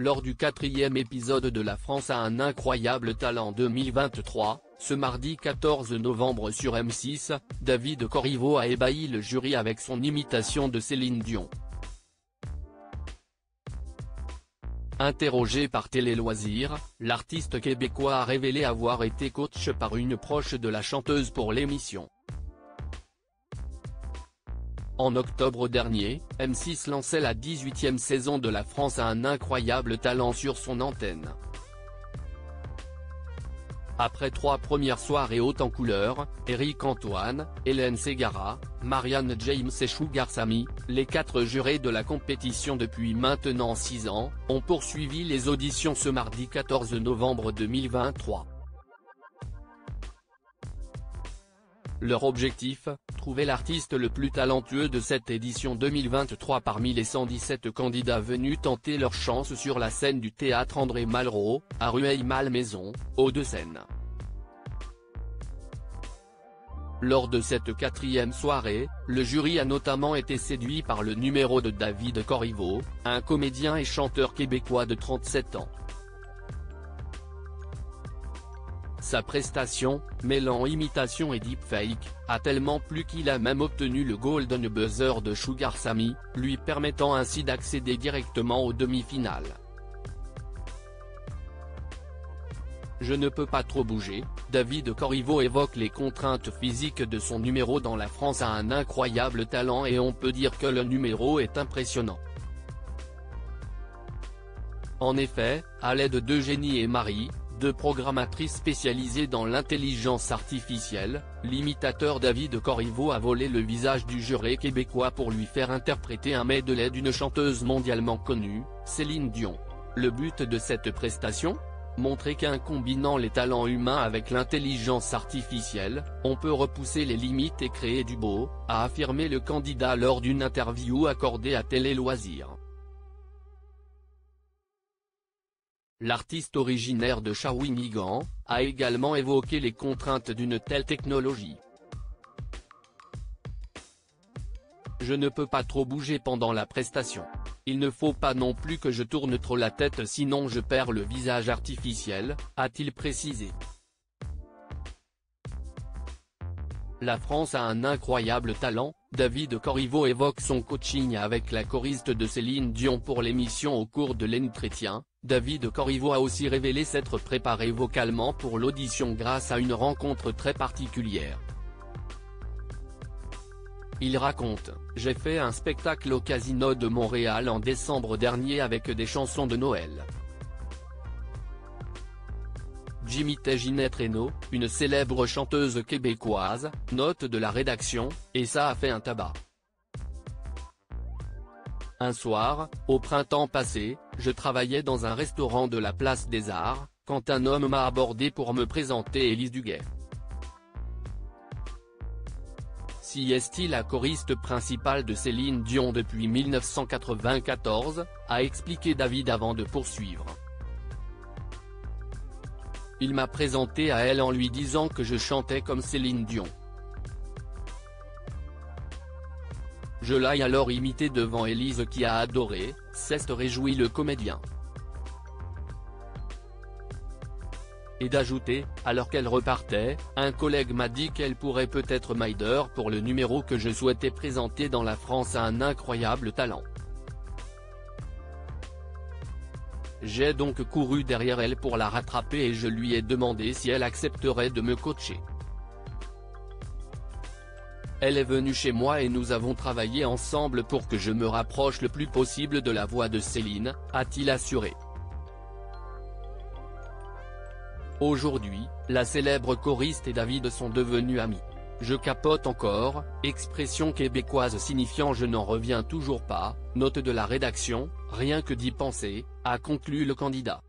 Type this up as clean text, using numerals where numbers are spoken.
lors du 4e épisode de La France a un incroyable talent 2023, ce mardi 14 novembre sur M6, David Corriveau a ébahi le jury avec son imitation de Céline Dion. Interrogé par Télé Loisirs, l'artiste québécois a révélé avoir été coach par une proche de la chanteuse pour l'émission. En octobre dernier, M6 lançait la 18e saison de La France a un incroyable talent sur son antenne. Après 3 premières soirées hautes en couleurs, Éric Antoine, Hélène Ségara, Marianne James et Sugar Sammy, les 4 jurés de la compétition depuis maintenant 6 ans, ont poursuivi les auditions ce mardi 14 novembre 2023. Leur objectif, trouver l'artiste le plus talentueux de cette édition 2023 parmi les 117 candidats venus tenter leur chance sur la scène du théâtre André Malraux, à Rueil-Malmaison, Hauts-de-Seine. Lors de cette 4e soirée, le jury a notamment été séduit par le numéro de David Corriveau, un comédien et chanteur québécois de 37 ans. Sa prestation, mêlant imitation et deepfake, a tellement plu qu'il a même obtenu le Golden Buzzer de Sugar Sammy, lui permettant ainsi d'accéder directement aux demi-finales. Je ne peux pas trop bouger, David Corriveau évoque les contraintes physiques de son numéro dans La France a un incroyable talent et on peut dire que le numéro est impressionnant. En effet, à l'aide d'Eugénie et Marie, 2 programmatrices spécialisées dans l'intelligence artificielle, l'imitateur David Corriveau a volé le visage du juré québécois pour lui faire interpréter un medley d'une chanteuse mondialement connue, Céline Dion. Le but de cette prestation ? Montrer qu'en combinant les talents humains avec l'intelligence artificielle, on peut repousser les limites et créer du beau, a affirmé le candidat lors d'une interview accordée à Télé Loisirs. L'artiste originaire de Shawinigan a également évoqué les contraintes d'une telle technologie. Je ne peux pas trop bouger pendant la prestation. Il ne faut pas non plus que je tourne trop la tête sinon je perds le visage artificiel, a-t-il précisé. La France a un incroyable talent, David Corriveau évoque son coaching avec la choriste de Céline Dion pour l'émission au cours de l'entretien. David Corriveau a aussi révélé s'être préparé vocalement pour l'audition grâce à une rencontre très particulière. Il raconte, « J'ai fait un spectacle au Casino de Montréal en décembre dernier avec des chansons de Noël. J'imitais Ginette Renaud, une célèbre chanteuse québécoise, note de la rédaction, et ça a fait un tabac. Un soir, au printemps passé, je travaillais dans un restaurant de la Place des Arts, quand un homme m'a abordé pour me présenter Élise Duguay. Si est-il la choriste principale de Céline Dion depuis 1994, a expliqué David avant de poursuivre. Il m'a présenté à elle en lui disant que je chantais comme Céline Dion. Je l'ai alors imité devant Élise qui a adoré, s'est réjoui le comédien. Et d'ajouter, alors qu'elle repartait, un collègue m'a dit qu'elle pourrait peut-être m'aider pour le numéro que je souhaitais présenter dans La France a un incroyable talent. J'ai donc couru derrière elle pour la rattraper et je lui ai demandé si elle accepterait de me coacher. Elle est venue chez moi et nous avons travaillé ensemble pour que je me rapproche le plus possible de la voix de Céline, a-t-il assuré. Aujourd'hui, la célèbre choriste et David sont devenus amis. Je capote encore, expression québécoise signifiant je n'en reviens toujours pas, note de la rédaction, rien que d'y penser, a conclu le candidat.